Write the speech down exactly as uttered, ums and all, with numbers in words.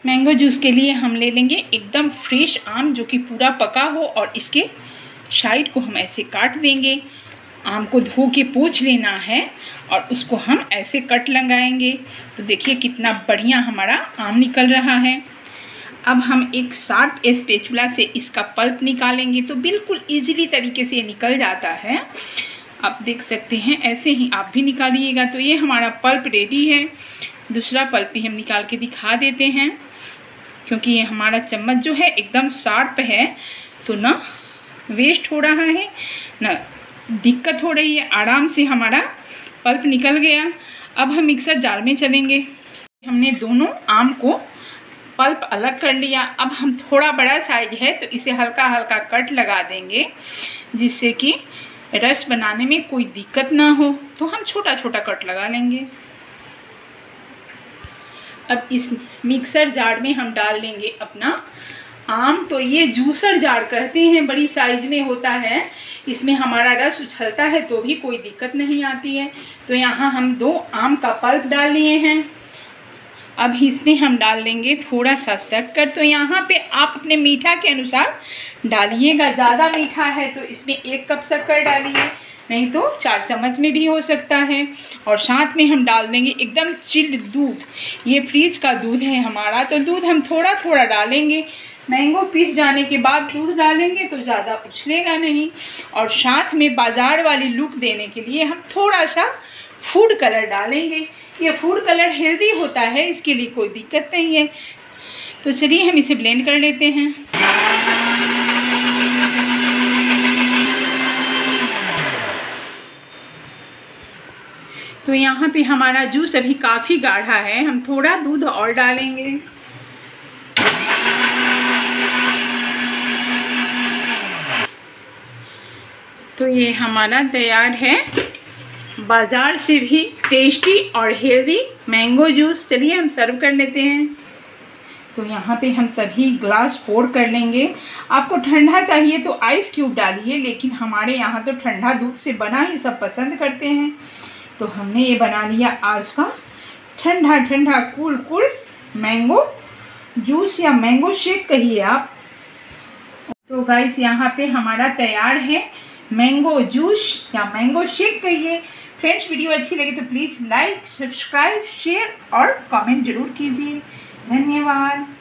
Mango juice के लिए हम ले लेंगे एकदम फ्रेश आम जो कि पूरा पका हो, और इसके साइड को हम ऐसे काट देंगे। आम को धो के पोंछ लेना है और उसको हम ऐसे कट लगाएंगे। तो देखिए कितना बढ़िया हमारा आम निकल रहा है। अब हम एक शार्प स्पैचुला से इसका पल्प निकालेंगे तो बिल्कुल इजीली तरीके से ये निकल जाता है। आप देख सकते हैं, ऐसे ही आप भी निकालिएगा। तो ये हमारा पल्प रेडी है। दूसरा पल्प भी हम निकाल के दिखा देते हैं, क्योंकि ये हमारा चम्मच जो है एकदम शार्प है, तो ना वेस्ट हो रहा है ना दिक्कत हो रही है। आराम से हमारा पल्प निकल गया। अब हम मिक्सर जार में चलेंगे। हमने दोनों आम को पल्प अलग कर लिया। अब हम थोड़ा बड़ा साइज है तो इसे हल्का हल्का कट लगा देंगे, जिससे कि रस बनाने में कोई दिक्कत ना हो। तो हम छोटा छोटा कट लगा लेंगे। अब इस मिक्सर जार में हम डाल लेंगे अपना आम। तो ये जूसर जार कहते हैं, बड़ी साइज में होता है। इसमें हमारा रस उछलता है तो भी कोई दिक्कत नहीं आती है। तो यहाँ हम दो आम का पल्प डाल लिए हैं। अब इसमें हम डाल लेंगे थोड़ा सा शक्कर। तो यहाँ पे आप अपने मीठा के अनुसार डालिएगा। ज़्यादा मीठा है तो इसमें एक कप शक्कर डालिए, नहीं तो चार चम्मच में भी हो सकता है। और साथ में हम डाल देंगे एकदम चिल्ड दूध। ये फ्रीज का दूध है हमारा, तो दूध हम थोड़ा थोड़ा डालेंगे। मैंगो पीस जाने के बाद दूध डालेंगे तो ज़्यादा उछलेगा नहीं। और साथ में बाज़ार वाली लुक देने के लिए हम थोड़ा सा फूड कलर डालेंगे। ये फूड कलर हेल्दी होता है, इसके लिए कोई दिक्कत नहीं है। तो चलिए हम इसे ब्लेंड कर लेते हैं। तो यहाँ पे हमारा जूस अभी काफ़ी गाढ़ा है, हम थोड़ा दूध और डालेंगे। तो ये हमारा तैयार है, बाज़ार से भी टेस्टी और हेल्दी मैंगो जूस। चलिए हम सर्व कर लेते हैं। तो यहाँ पे हम सभी ग्लास पोर कर लेंगे। आपको ठंडा चाहिए तो आइस क्यूब डालिए, लेकिन हमारे यहाँ तो ठंडा दूध से बना ही सब पसंद करते हैं। तो हमने ये बना लिया आज का ठंडा ठंडा कूल कूल मैंगो जूस, या मैंगो शेक कहिए आप। तो गाइस यहाँ पे हमारा तैयार है मैंगो जूस या मैंगो शेक कहिए। फ्रेंड्स, वीडियो अच्छी लगी तो प्लीज़ लाइक, सब्सक्राइब, शेयर और कमेंट जरूर कीजिए। धन्यवाद।